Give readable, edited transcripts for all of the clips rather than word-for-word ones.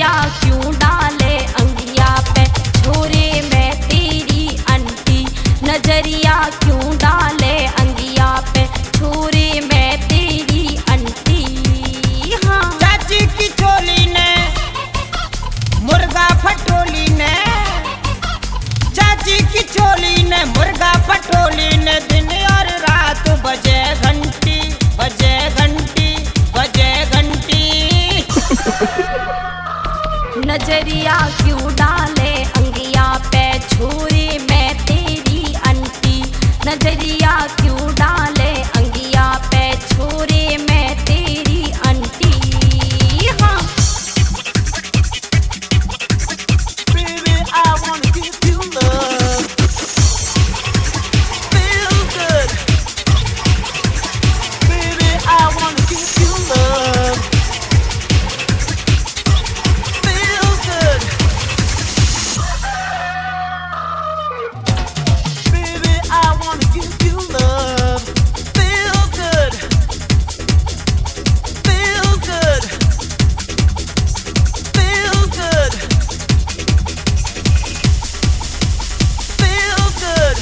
नजरिया क्यों डाले अंगिया पे, छोरे मैं तेरी आंटी। नजरिया क्यों डाले अंगिया पे, छोरे मैं तेरी आंटी। हाँ चाची की चोली ने मुर्गा फटोली ने, चाची की चोली ने मुर्गा फटोली ने, दिन और रात बजे घंटी बजे घंटी बजे घंटी। नजरिया क्यों डाले अंगिया पे, छोरे मैं तेरी आंटी। नजरिया क्यों डाले अंगिया पे, छोरे मैं तेरी आंटी। हाँ Baby, I wanna give you love. Feel good. Baby, I wanna give you love. Feel good. Baby, I wanna give you love. Feel good. Feel good. Feel good. Feel good.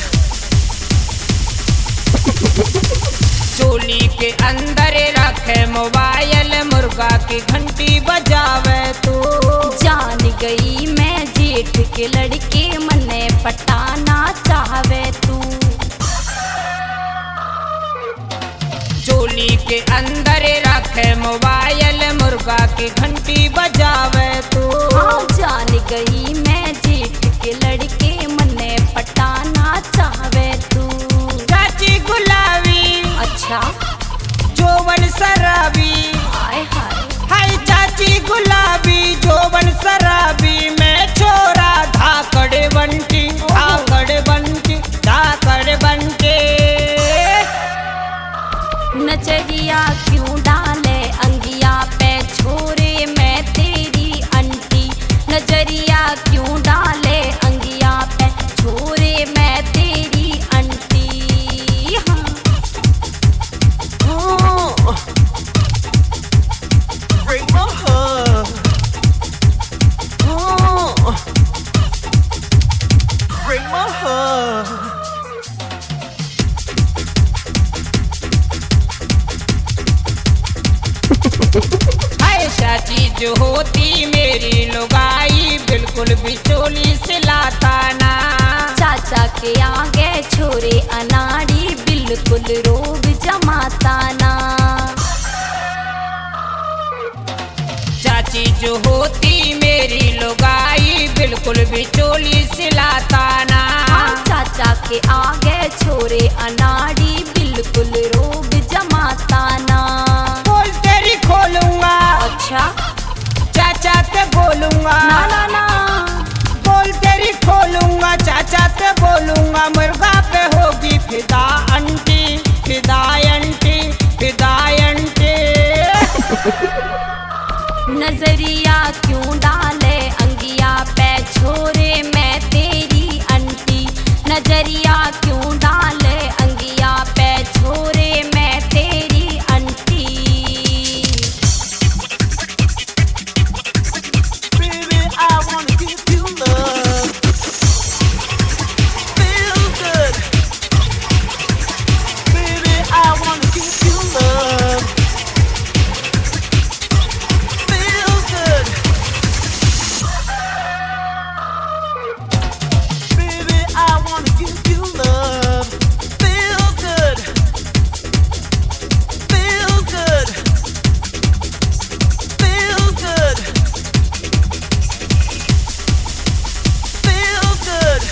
चोली के अंदर रखे mobile, मुर्गा की घंटी बजावे तू। जान गई मैं जेठ के लड़के, मने पटाना चाहवे तू। चोली के अंदर रखे मोबाइल, मुर्गा की घंटी बजावे तू। हाँ जान गई मैं जेठ के लड़के, मने पटाना चाहवे तू। चाची गुलाबी अच्छा जोवन शराबी, हाय हाय। हाय चाची गुलाबी जोवन शराबी, मैं छोरा धाकड़ बंटी धाकड़ बंटी धाकड़ बनके। नजरिया क्यों डाले अंगिया पे, छोरे मैं तेरी आंटी। नजरिया क्यों डाले अंगिया पे, छोरे मैं तेरी आंटी। हाँ Oh, break my heart. Oh, break my heart. हाय चाची जो होती मेरी लुगाई, बिल्कुल भी चोली से लाता ना। चाचा के आगे छोरे अनाड़ी, बिल्कुल रोब जमाता ना। चाची जो होती मेरी लुगाई, बिल्कुल भी चोली से लाता ना। हाँ चाचा के आगे छोरे अनाड़ी, बिल्कुल रोब जमाता ना। बोल तेरी खोलूंगा, अच्छा चाचा ते बोलूंगा। ना ना ना, बोल तेरी खोलूंगा, चाचा ते बोलूंगा। मुर्गा पे होगी फिदा आंटी फिदा आंटी फिदा आंटी। नजरिया क्यों डाले अंगिया पे, छोरे मैं तेरी आंटी। नजरिया क्यों डाले अंगिया पे, छोरे मैं तेरी aunty. Baby, I wanna give you love. Feel good. Baby, I wanna give you love. Feel good. Baby, I wanna give you love. Feel good. Feel good. Feel good. Feel good.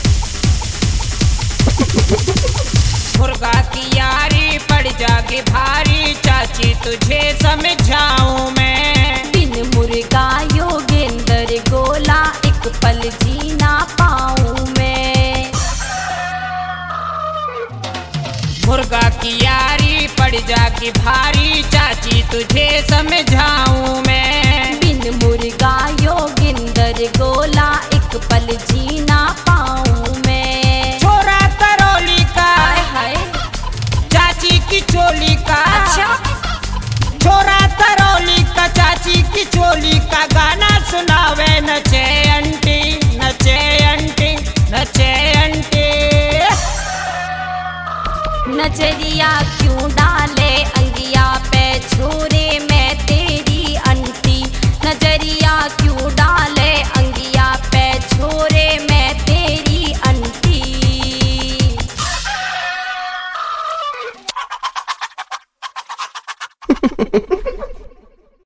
मुर्गा की यारी पड़ जागी भारी, चाची तुझे समझाऊं मैं। बिन मुर्गा योगेंद्र गोला, एक पल जी ना पाऊं मैं। मुर्गा की यारी पड़ जागी भारी, चाची तुझे समझाऊं मैं। बिन मुर्गा योगेंद्र गोला, एक पल जी ना पाऊं मैं। छोरा करौली का, हाय हाय। चाची की चोली का। अच्छा छोरा करौली का, चाची की चोली का गाना सुन सुनावे नचे अंटी नचे अंटी नचे अंटी। नजरिया क्यों डाले अंगिया पे छोरे मैं तेरी अंटी। नजरिया क्यों डाले अंगिया पे छोरे मैं तेरी अंटी।